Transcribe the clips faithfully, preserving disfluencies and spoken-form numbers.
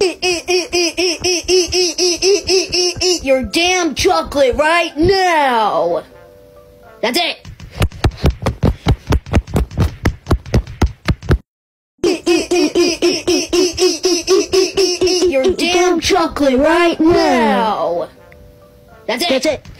Eat, eat, eat, eat, eat, eat, eat, eat, eat, eat, eat, eat, eat your damn chocolate right now! That's it! Eat, eat, eat, eat, eat, eat, eat, eat, eat, eat, eat, eat your damn chocolate right now! That's it! That's it!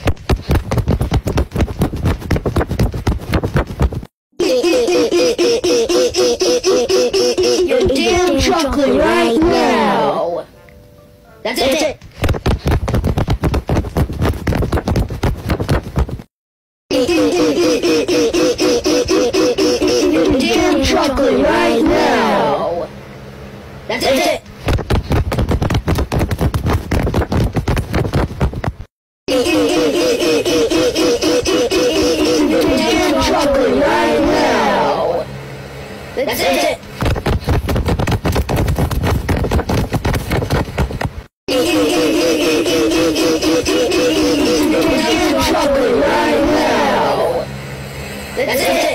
Eat, eat, eat, eat, eat, eat, eat, eat, eat, eat, eat your damn chocolate right now! That's it! That's it! Eat, eat, eat, eat, eat, eat, eat, eat, eat, eat, eat your damn chocolate right now! That's it! Eat, eat, eat, eat, eat, eat, eat, eat, eat, eat your damn chocolate right now! That's it! Eat, eat, eat, eat, eat, eat, eat, eat, eat your damn chocolate right now! That's it!